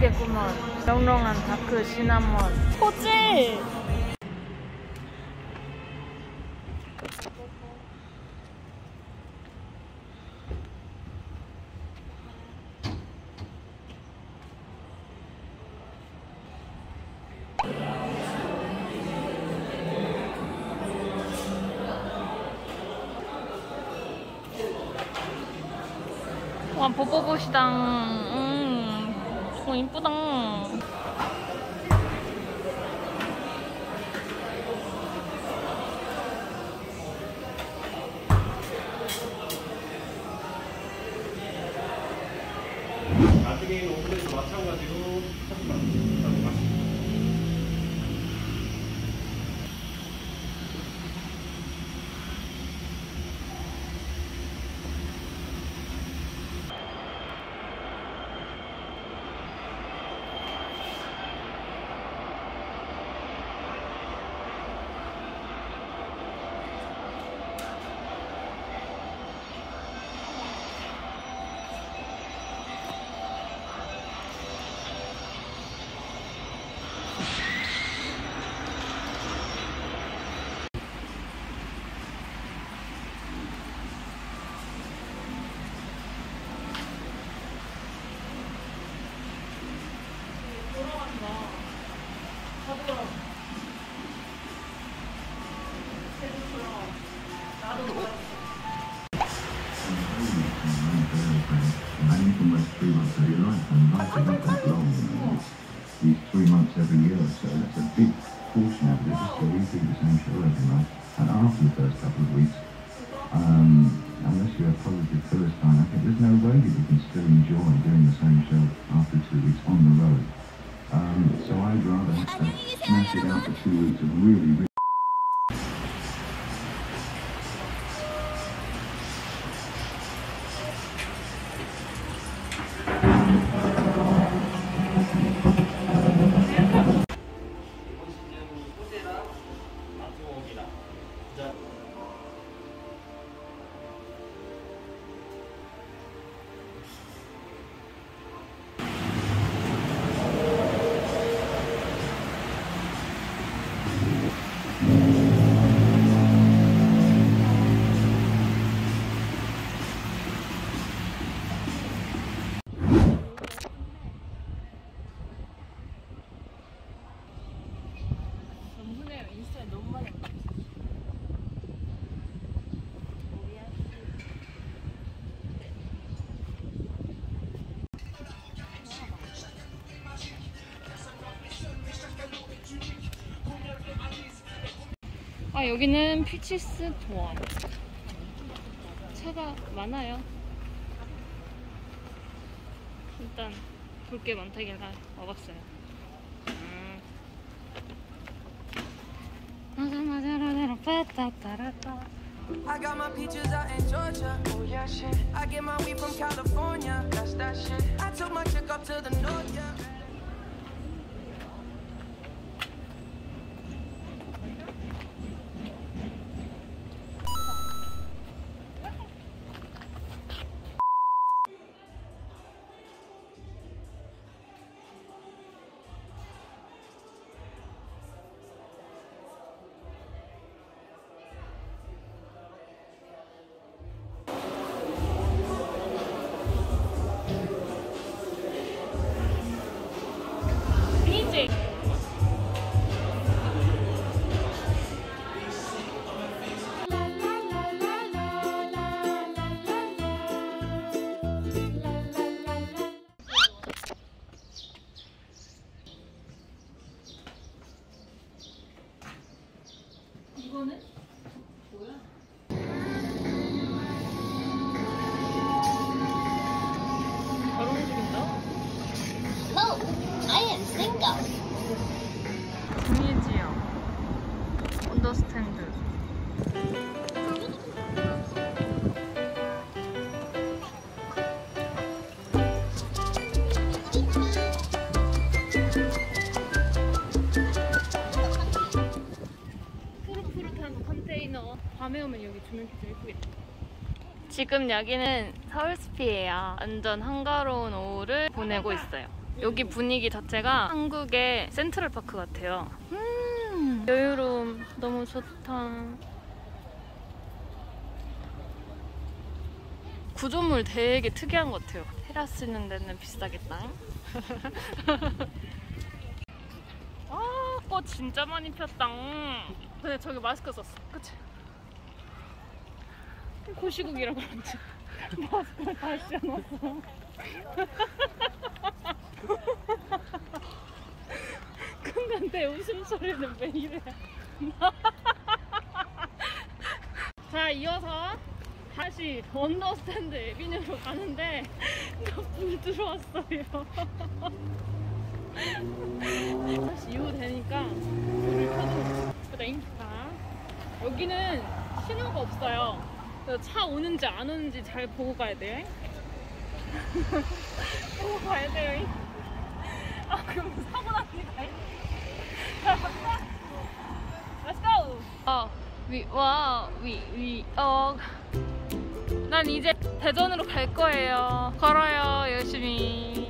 예쁘겠구먼. 영롱한 다크 시나몬. 코지! 와, 보보보시당. 저거 이쁘다. 나중에 오픈해서 마찬가지로 사진 만든다고 하시죠. These 3 months every year or so, that's a big portion of it, just to repeat the same show every night. And after the first couple of weeks, unless you're a positive Philistine, I think there's no way that you can still enjoy doing the same show after 2 weeks on the road. So I'd rather have to smash it out for 2 weeks of really 아, 여기는 피치스 도안. 차가 많아요. 일단 볼 게 많다길래 와봤어요. I got my peaches out in Georgia. Oh yeah, shit. I get my weed from California. That's that shit. I took my chick up to the north, yeah. 이거는 뭐야? 바로 움직인다? No, I am single. 뮤지엄 언더스탠드. 푸릇푸릇한 컨테이너. 밤에 오면 여기 조명기 좀 예쁘겠다. 지금 여기는 서울숲이에요. 완전 한가로운 오후를 보내고 있어요. 여기 분위기 자체가 한국의 센트럴파크 같아요. 여유로움 너무 좋다. 구조물 되게 특이한 것 같아요. 테라스 있는 데는 비싸겠다. 아, 꽃 진짜 많이 폈다. 근데 저기 마스크 썼어. 그치? 고시국이라고 그러지. 마스크를 다시 안 왔어. 근데 내 웃음소리는 왜 이래? 자, 이어서 다시 언더스탠드 에비뉴로 가는데 불 들어왔어요. 다시 이후 되니까 불을 켜줘. 땡큐다. 여기는 신호가 없어요. 그래서 차 오는지 안 오는지 잘 보고 가야 돼. 보고 가야 돼요. 아, 그럼 사고 납니다. 자, 갑시다. Let's go! 난 이제 대전으로 갈 거예요. 걸어요, 열심히.